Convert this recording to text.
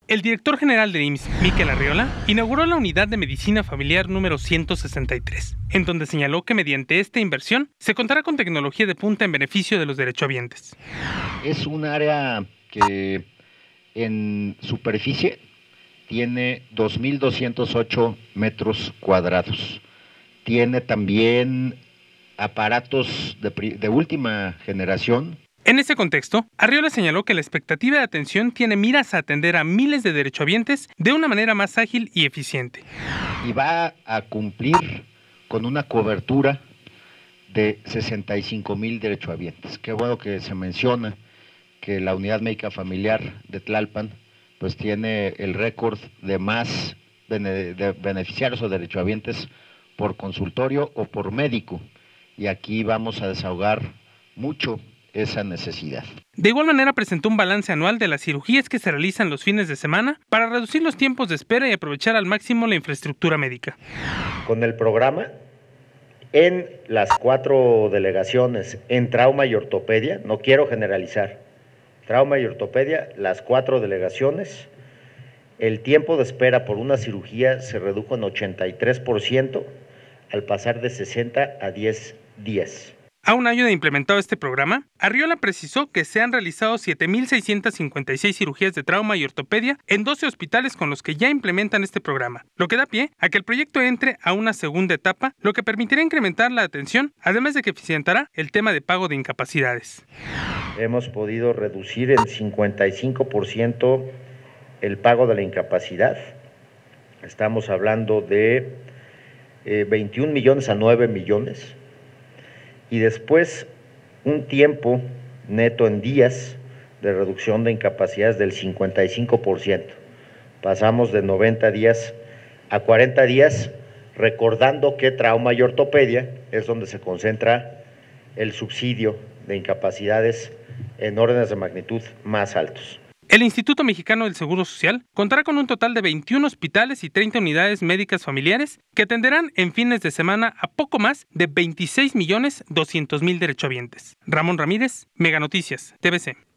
El director general de IMSS, Miquel Arriola, inauguró la unidad de medicina familiar número 163, en donde señaló que mediante esta inversión se contará con tecnología de punta en beneficio de los derechohabientes. Es un área que en superficie tiene 2.208 metros cuadrados. Tiene también aparatos de última generación. En ese contexto, Arriola señaló que la expectativa de atención tiene miras a atender a miles de derechohabientes de una manera más ágil y eficiente. Y va a cumplir con una cobertura de 65,000 derechohabientes. Qué bueno que se menciona que la unidad médica familiar de Tlalpan pues tiene el récord de más de beneficiarios o derechohabientes por consultorio o por médico. Y aquí vamos a desahogar mucho esa necesidad. De igual manera presentó un balance anual de las cirugías que se realizan los fines de semana para reducir los tiempos de espera y aprovechar al máximo la infraestructura médica. Con el programa, en las 4 delegaciones en trauma y ortopedia, no quiero generalizar, trauma y ortopedia, las 4 delegaciones, el tiempo de espera por una cirugía se redujo en 83% al pasar de 60 a 10 días. A un año de implementado este programa, Arriola precisó que se han realizado 7,656 cirugías de trauma y ortopedia en 12 hospitales con los que ya implementan este programa, lo que da pie a que el proyecto entre a una segunda etapa, lo que permitirá incrementar la atención, además de que eficientará el tema de pago de incapacidades. Hemos podido reducir en 55% el pago de la incapacidad. Estamos hablando de 21 millones a 9 millones. Y después un tiempo neto en días de reducción de incapacidades del 55%. Pasamos de 90 días a 40 días, recordando que trauma y ortopedia es donde se concentra el subsidio de incapacidades en órdenes de magnitud más altos. El Instituto Mexicano del Seguro Social contará con un total de 21 hospitales y 30 unidades médicas familiares que atenderán en fines de semana a poco más de 26,200,000 derechohabientes. Ramón Ramírez, Mega Noticias, TVC.